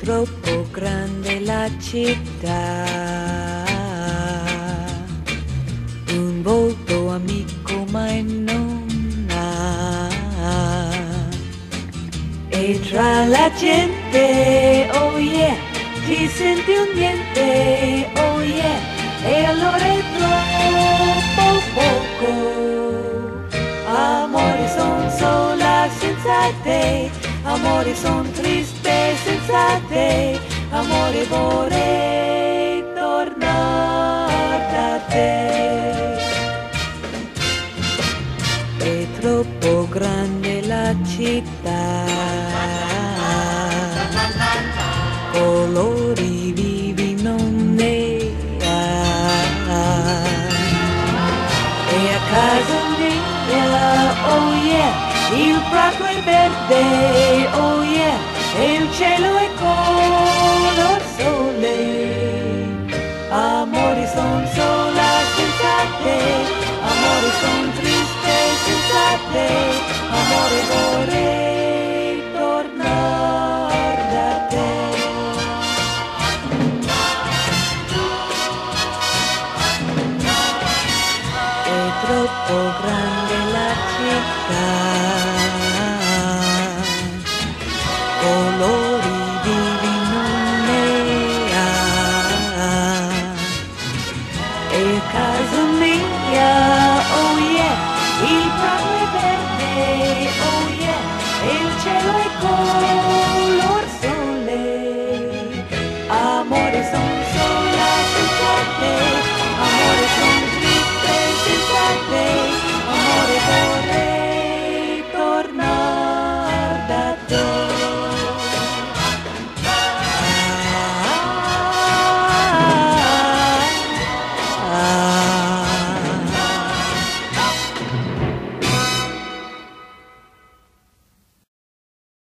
troppo grande la città, un volto amico mai non ha, e tra la gente, oh yeah, ti senti un niente, oh yeah, e allora è troppo poco. Amore, son sola senza te, amore, son triste senza te, amore, vorrei tornare da te. È troppo grande la città, colori vivi non ne ha, e a casa mia, oh yeah, il prato è verde, oh yeah, e il cielo è color sole. Amore, son sola senza te, amore, son triste senza te, amore, vorrei tornare da te. È troppo grande la città, colore